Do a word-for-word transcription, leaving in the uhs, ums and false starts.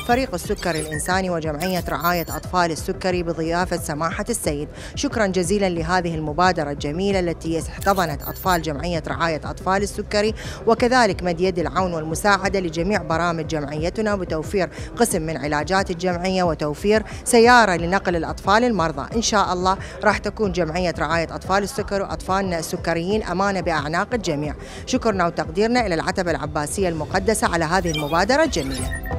فريق السكري الإنساني وجمعية رعاية أطفال السكري بضيافة سماحة السيد. شكرا جزيلا لهذه المبادرة الجميلة التي احتضنت أطفال جمعية رعاية أطفال السكري، وكذلك مد يد العون والمساعدة لجميع برامج جمعيتنا بتوفير قسم من علاجات الجمعية وتوفير سيارة لنقل الأطفال المرضى. إن شاء الله راح تكون جمعية رعاية أطفال السكر وأطفالنا السكريين أمانة بأعناق الجميع. شكرنا وتقديرنا إلى العتبة العباسية المقدسة على هذه المبادرة الجميلة.